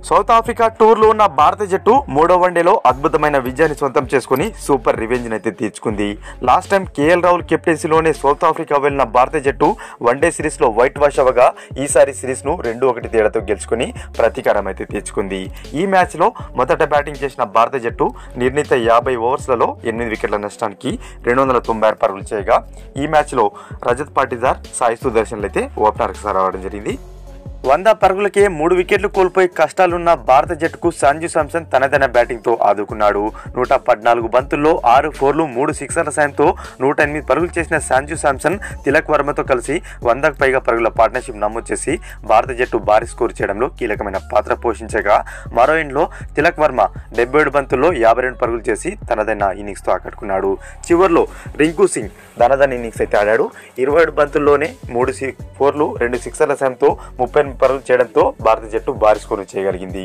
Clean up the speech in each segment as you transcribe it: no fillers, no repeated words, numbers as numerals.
South Africa టూర్లో ఉన్న భారత జట్టు మూడో వన్డేలో అద్భుతమైన విజయాన్ని సొంతం చేసుకుని సూపర్ రివెంజ్ అయితే తీర్చుకుంది. లాస్ట్ టైం కేఎల్ రాహుల్ కెప్టెన్సీలోనే సౌత్ ఆఫ్రికా వెళ్లిన భారత జట్టు వన్డే సిరీస్లో వైట్ వాష్ అవ్వగా ఈసారి సిరీస్ను 2-1 తేడాతో గెలుచుకుని ప్రతీకారం అయితే తీర్చుకుంది. ఈ మ్యాచ్లో మొదట బ్యాటింగ్ చేసిన భారత జట్టు నిర్ణీత 50 ఓవర్స్లలో 8 వికెట్ల నష్టానికి 296 పరుగులు చేయగా ఈ మ్యాచ్లో రజత్ పాటిదార్, సాయి సుదర్శన్లు అయితే ఓపెనర్కి రావడం జరిగింది. 100 పరుగులకే 3 వికెట్లు కోల్పోయి కష్టాలున్న భారత జట్టుకు సంజు శాంసన్ తనదైన బ్యాటింగ్తో ఆదుకున్నాడు. 114 బంతుల్లో 6 ఫోర్లు 3 సిక్సర్ల సాయంతో 108 పరుగులు చేసిన సంజు శాంసన్ తిలక్ వర్మతో కలిసి 100కు పైగా పరుగుల పార్ట్నర్షిప్ నమోదు చేసి భారత జట్టు భారీ స్కోర్ చేయడంలో కీలకమైన పాత్ర పోషించగా మరో ఎండ్లో తిలక్ వర్మ 77 బంతుల్లో 52 పరుగులు చేసి తనదైన ఇన్నింగ్స్తో ఆకట్టుకున్నాడు. చివర్లో రింకు సింగ్ తనదైన ఇన్నింగ్స్ అయితే ఆడాడు. 27 బంతుల్లోనే 3 ఫోర్లు 2 సిక్సర్ల సాయంతో 38 పరుగులు చేయడంతో భారత జట్టు భారీ స్కోర్ చేయగలిగింది.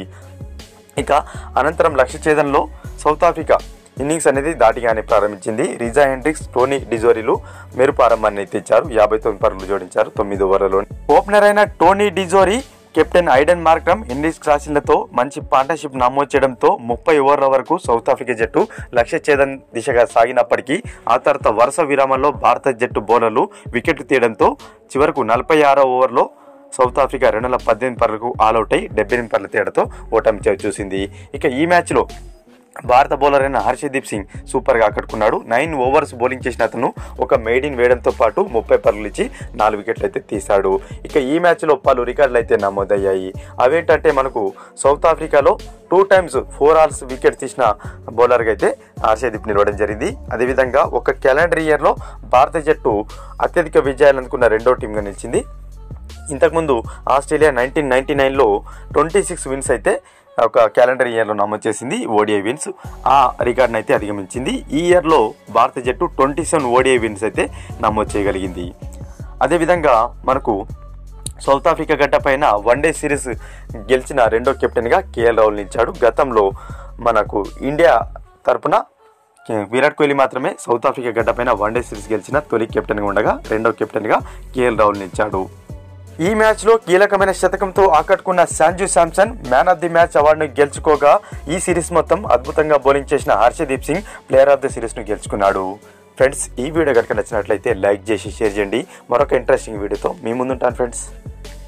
ఇక అనంతరం లక్ష్య ఛేదనలో సౌత్ ఆఫ్రికా ఇన్నింగ్స్ అనేది దాటిగానే ప్రారంభించింది. రిజా హెండ్రిక్స్, టోనీ డిజోరీలు మెరుపు ఆరంభాన్ని తెచ్చారు. 59 పరుగులు జోడించారు 9 ఓవర్లలో. ఓపెనర్ అయిన Tony de Zorzi, captain Aiden Markram, Hendricks క్రాసిన్లతో మంచి పార్ట్నర్షిప్ నమోదు చేయడంతో 30 ఓవర్ల వరకు సౌత్ ఆఫ్రికా జట్టు లక్ష్య ఛేదన దిశగా సాగినప్పటికీ ఆ తర్వాత వరుస విరామాల్లో భారత జట్టు బౌలర్లు వికెట్లు తీయడంతో చివరకు 46వ ఓవర్లో సౌత్ ఆఫ్రికా 218 పరుగులకు ఆల్అవుట్ అయి 78 పరుగుల తేడాతో ఓటమి చూసింది. ఇక ఈ మ్యాచ్లో భారత బౌలర్ అయిన హర్షదీప్ సింగ్ సూపర్గా ఆకట్టుకున్నాడు. 9 ఓవర్స్ బౌలింగ్ చేసిన అతను ఒక మెయిడిన్ వేయడంతో పాటు 30 పరుగులు ఇచ్చి 4 వికెట్లు అయితే తీశాడు. ఇక ఈ మ్యాచ్లో పలు రికార్డులు అయితే నమోదయ్యాయి. అవేంటంటే మనకు సౌత్ ఆఫ్రికాలో 2 times 4 hours వికెట్ తీసిన బౌలర్గా అయితే హర్షదీప్ నిలవడం జరిగింది. అదేవిధంగా ఒక క్యాలెండర్ ఇయర్లో భారత జట్టు అత్యధిక విజయాలు అందుకున్న రెండో టీంగా నిలిచింది. ఇంతకుముందు ఆస్ట్రేలియా 1999లో 26 విన్స్ అయితే ఒక క్యాలెండర్ ఇయర్లో నమోదు చేసింది ఓడిఐ విన్స్. ఆ రికార్డును అయితే అధిగమించింది. ఈ ఇయర్లో భారత జట్టు 27 ఓడిఐ విన్స్ అయితే నమోదు చేయగలిగింది. అదేవిధంగా మనకు సౌత్ ఆఫ్రికా గడ్డ పైన వన్డే సిరీస్ గెలిచిన రెండో కెప్టెన్గా కేఎల్ రాహుల్ నిలిచాడు. గతంలో మనకు ఇండియా తరపున విరాట్ కోహ్లీ మాత్రమే సౌత్ ఆఫ్రికా గడ్డ పైన వన్డే సిరీస్ గెలిచిన తొలి కెప్టెన్గా ఉండగా రెండో కెప్టెన్గా కేఎల్ రాహుల్ నిలిచాడు. ఈ మ్యాచ్లో కీలకమైన శతకంతో ఆకట్టుకున్న Sanju Samson man of the match అవార్డును గెలుచుకోగా ఈ సిరీస్ మొత్తం అద్భుతంగా బౌలింగ్ చేసిన Arshdeep Singh player of the సిరీస్ను గెలుచుకున్నాడు. ఫ్రెండ్స్, ఈ వీడియో కనుక నచ్చినట్లయితే లైక్ చేసి షేర్ చేయండి. మరొక ఇంట్రెస్టింగ్ వీడియోతో మీ ముందుంటాను ఫ్రెండ్స్.